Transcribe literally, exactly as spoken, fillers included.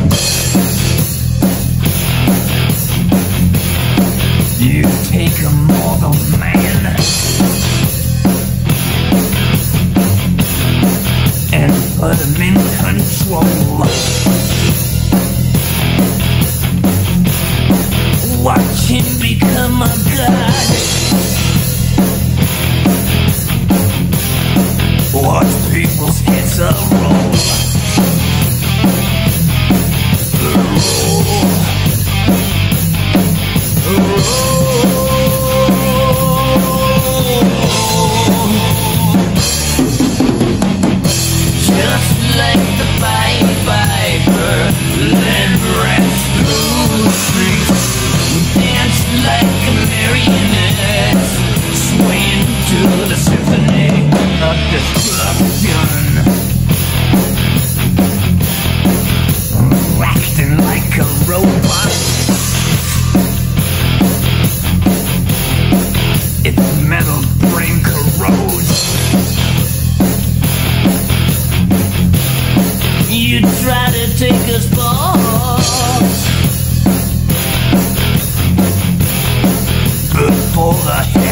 You take a mortal man and put him in control. Watch him become a god. Watch people's heads a roll. Just like the Pied Piper, land rats through the streets, dance like a marionette, swaying to the symphony of destruction, acting like a robot. Its metal brain corrodes. You try to take us balls before the